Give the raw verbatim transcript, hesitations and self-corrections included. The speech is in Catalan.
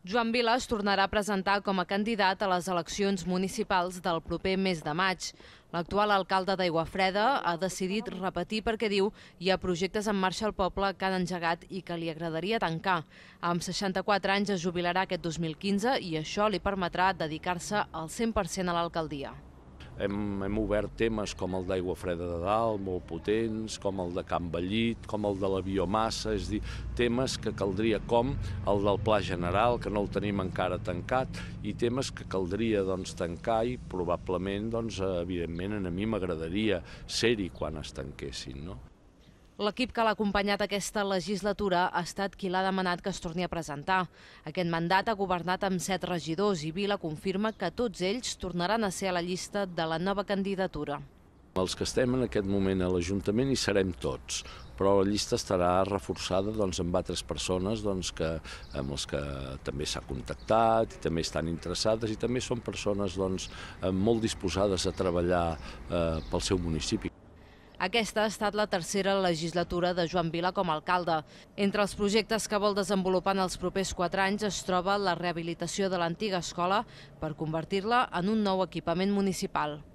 Joan Vila es tornarà a presentar com a candidat a les eleccions municipals del proper mes de maig. L'actual alcalde d'Aiguafreda ha decidit repetir perquè diu hi ha projectes en marxa al poble que han engegat i que li agradaria tancar. Amb seixanta-quatre anys es jubilarà aquest dos mil quinze i això li permetrà dedicar-se al cent per cent a l'alcaldia. Hem, hem obert temes com el d'Aiguafreda de Dalt, molt potents, com el de Can Vellit, com el de la biomassa, és a dir, temes que caldria com el del Pla General, que no el tenim encara tancat, i temes que caldria doncs, tancar i probablement, doncs, evidentment, a mi m'agradaria ser-hi quan es tanquessin, no? L'equip que l'ha acompanyat aquesta legislatura ha estat qui l'ha demanat que es torni a presentar. Aquest mandat ha governat amb set regidors i Vila confirma que tots ells tornaran a ser a la llista de la nova candidatura. Els que estem en aquest moment a l'Ajuntament hi serem tots, però la llista estarà reforçada doncs, amb altres persones doncs, que, amb les que també s'ha contactat i també estan interessades i també són persones doncs, molt disposades a treballar eh, pel seu municipi. Aquesta ha estat la tercera legislatura de Joan Vila com a alcalde. Entre els projectes que vol desenvolupar en els propers quatre anys es troba la rehabilitació de l'antiga escola per convertir-la en un nou equipament municipal.